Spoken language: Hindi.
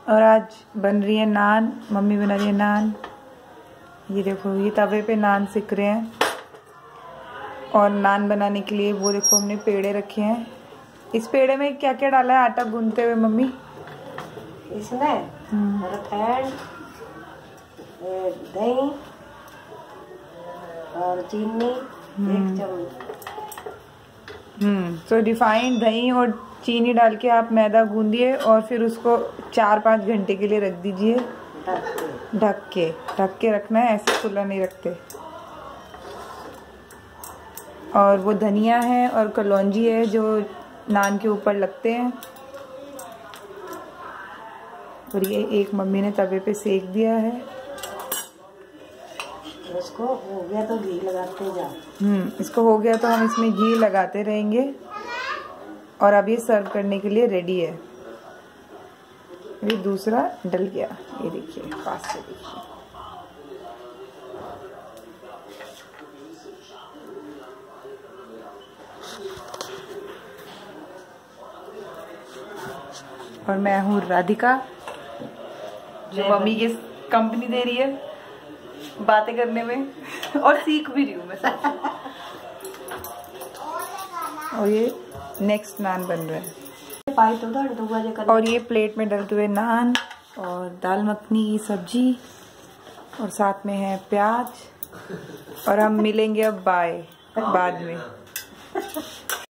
और आज बन रही है नान, मम्मी बना रही है नान। ये देखो ये तवे पे नान सिक रहे हैं। और नान बनाने के लिए वो देखो हमने पेड़े रखे हैं। इस पेड़े में क्या क्या डाला है आटा गूंथते हुए मम्मी? इसमें रिफाइंड, दही और चीनी 1 चम्मच। तो रिफाइंड, दही और चीनी डाल के आप मैदा गूंदिए और फिर उसको 4-5 घंटे के लिए रख दीजिए ढक के रखना है, ऐसे खुला नहीं रखते। और वो धनिया है और कलौंजी है जो नान के ऊपर लगते हैं। और ये एक मम्मी ने तवे पे सेक दिया है। इसको हो गया तो घी लगाते जा। इसको हो गया तो हम इसमें घी लगाते रहेंगे। और अब ये सर्व करने के लिए रेडी है। ये दूसरा डल गया, ये देखिए पास से देखिए। और मैं हूँ राधिका जो मम्मी की कंपनी दे रही है बातें करने में और सीख भी रही हूँ मैं। और ये नेक्स्ट नान बन रहा है। और ये प्लेट में डलते हुए नान और दाल मखनी की सब्जी और साथ में है प्याज। और हम मिलेंगे अब बाद में।